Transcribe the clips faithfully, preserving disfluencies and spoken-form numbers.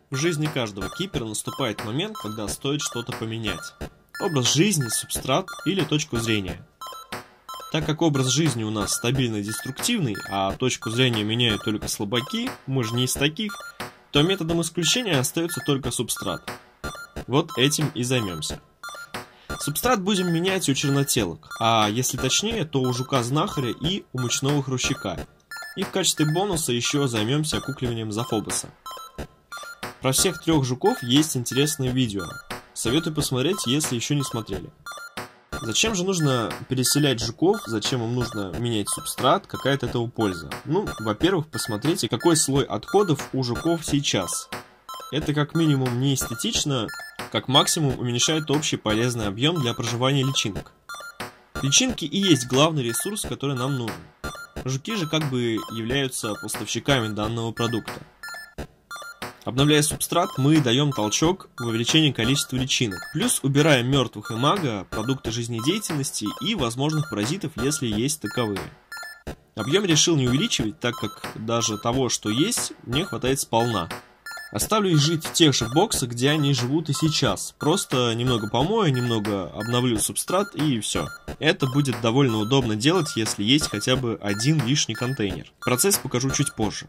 В жизни каждого кипера наступает момент, когда стоит что-то поменять. Образ жизни, субстрат или точку зрения. Так как образ жизни у нас стабильно деструктивный, а точку зрения меняют только слабаки, мы же не из таких, то методом исключения остается только субстрат. Вот этим и займемся. Субстрат будем менять у чернотелок, а если точнее, то у жука-знахаря и у мучного хрущика. И в качестве бонуса еще займемся окукливанием Зафобоса. Про всех трех жуков есть интересное видео. Советую посмотреть, если еще не смотрели. Зачем же нужно переселять жуков, зачем им нужно менять субстрат, какая от этого польза? Ну, во-первых, посмотрите, какой слой отходов у жуков сейчас. Это как минимум не эстетично, как максимум уменьшает общий полезный объем для проживания личинок. Личинки и есть главный ресурс, который нам нужен. Жуки же как бы являются поставщиками данного продукта. Обновляя субстрат, мы даем толчок в увеличение количества личинок. Плюс убираем мертвых имаго, продукты жизнедеятельности и возможных паразитов, если есть таковые. Объем решил не увеличивать, так как даже того, что есть, мне хватает сполна. Оставлю их жить в тех же боксах, где они живут и сейчас. Просто немного помою, немного обновлю субстрат и все. Это будет довольно удобно делать, если есть хотя бы один лишний контейнер. Процесс покажу чуть позже.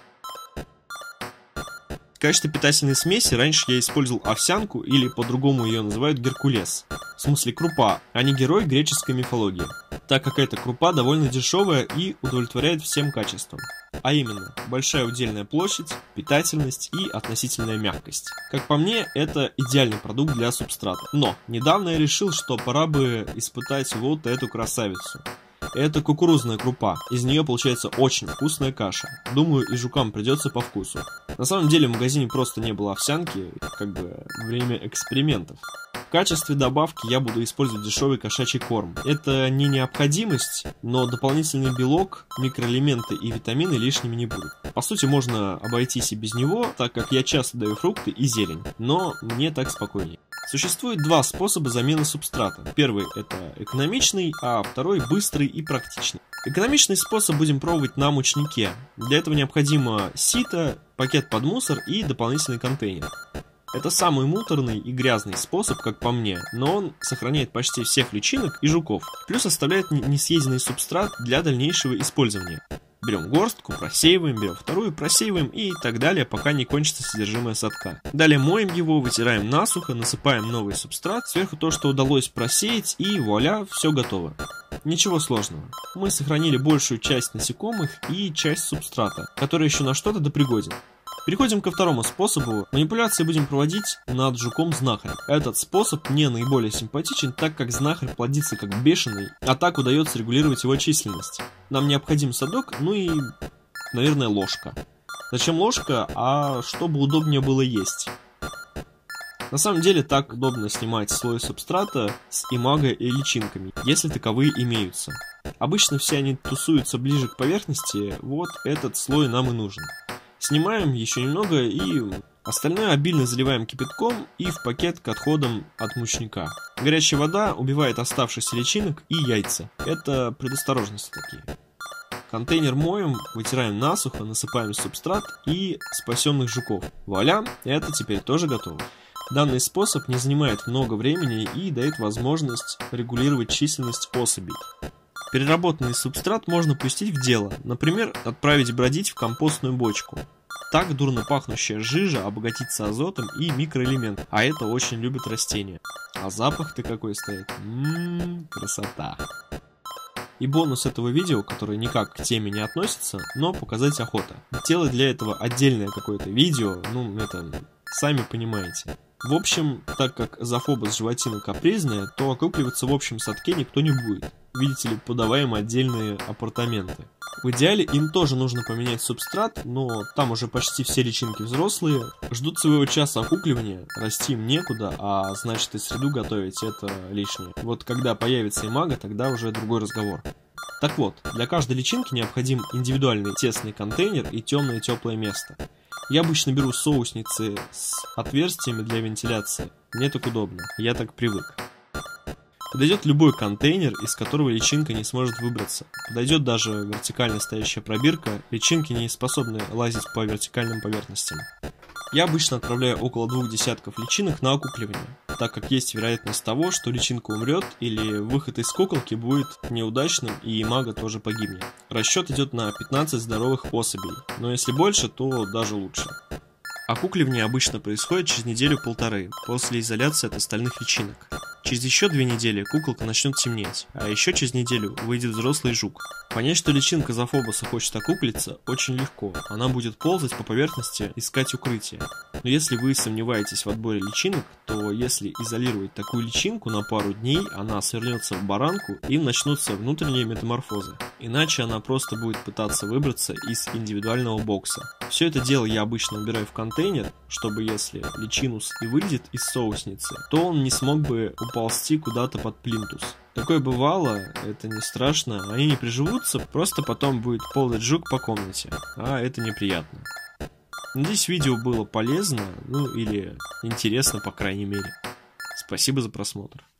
В качестве питательной смеси раньше я использовал овсянку, или по-другому ее называют геркулес. В смысле крупа, а не герой греческой мифологии. Так как эта крупа довольно дешевая и удовлетворяет всем качествам. А именно, большая удельная площадь, питательность и относительная мягкость. Как по мне, это идеальный продукт для субстрата. Но недавно я решил, что пора бы испытать вот эту красавицу. Это кукурузная крупа, из нее получается очень вкусная каша. Думаю, и жукам придется по вкусу. На самом деле в магазине просто не было овсянки, как бы время экспериментов. В качестве добавки я буду использовать дешевый кошачий корм. Это не необходимость, но дополнительный белок, микроэлементы и витамины лишними не будут. По сути, можно обойтись и без него, так как я часто даю фрукты и зелень, но мне так спокойнее. Существует два способа замены субстрата. Первый – это экономичный, а второй – быстрый и практичный. Экономичный способ будем пробовать на мучнике. Для этого необходимо сито, пакет под мусор и дополнительный контейнер. Это самый муторный и грязный способ, как по мне, но он сохраняет почти всех личинок и жуков. Плюс оставляет несъеденный субстрат для дальнейшего использования. Берем горстку, просеиваем, берем вторую, просеиваем и так далее, пока не кончится содержимое садка. Далее моем его, вытираем насухо, насыпаем новый субстрат, сверху то, что удалось просеять, и вуаля, все готово. Ничего сложного. Мы сохранили большую часть насекомых и часть субстрата, который еще на что-то допригоден. Переходим ко второму способу. Манипуляции будем проводить над жуком-знахарем. Этот способ мне наиболее симпатичен, так как знахарь плодится как бешеный, а так удается регулировать его численность. Нам необходим садок, ну и, наверное, ложка. Зачем ложка? А чтобы удобнее было есть. На самом деле так удобно снимать слой субстрата с имаго и личинками, если таковые имеются. Обычно все они тусуются ближе к поверхности, вот этот слой нам и нужен. Снимаем еще немного и остальное обильно заливаем кипятком и в пакет к отходам от мучника. Горячая вода убивает оставшихся личинок и яйца. Это предосторожности такие. Контейнер моем, вытираем насухо, насыпаем субстрат и спасенных жуков. Вуаля, это теперь тоже готово. Данный способ не занимает много времени и дает возможность регулировать численность особей. Переработанный субстрат можно пустить в дело, например, отправить бродить в компостную бочку. Так дурно пахнущая жижа обогатится азотом и микроэлементами, а это очень любят растения. А запах-то какой стоит, ммм, красота. И бонус этого видео, который никак к теме не относится, но показать охота. Делать для этого отдельное какое-то видео, ну это сами понимаете. В общем, так как Зафобос животина капризная, то окукливаться в общем садке никто не будет. Видите ли, подаваем отдельные апартаменты. В идеале им тоже нужно поменять субстрат, но там уже почти все личинки взрослые, ждут своего часа окукливания, расти им некуда, а значит и среду готовить это лишнее. Вот когда появится имаго, тогда уже другой разговор. Так вот, для каждой личинки необходим индивидуальный тесный контейнер и темное теплое место. Я обычно беру соусницы с отверстиями для вентиляции, мне так удобно, я так привык. Подойдет любой контейнер, из которого личинка не сможет выбраться. Подойдет даже вертикально стоящая пробирка, личинки не способны лазить по вертикальным поверхностям. Я обычно отправляю около двух десятков личинок на окукливание, так как есть вероятность того, что личинка умрет или выход из куколки будет неудачным и мага тоже погибнет. Расчет идет на пятнадцать здоровых особей, но если больше, то даже лучше. Окукливание обычно происходит через неделю-полторы после изоляции от остальных личинок. Через еще две недели куколка начнет темнеть, а еще через неделю выйдет взрослый жук. Понять, что личинка Зофобуса хочет окуклиться, очень легко. Она будет ползать по поверхности, искать укрытие. Но если вы сомневаетесь в отборе личинок, то если изолировать такую личинку на пару дней, она свернется в баранку и начнутся внутренние метаморфозы. Иначе она просто будет пытаться выбраться из индивидуального бокса. Все это дело я обычно убираю в контейнер, чтобы если личинус и выйдет из соусницы, то он не смог бы уползти куда-то под плинтус. Такое бывало, это не страшно, они не приживутся, просто потом будет ползать жук по комнате, а это неприятно. Надеюсь, видео было полезно, ну или интересно, по крайней мере. Спасибо за просмотр.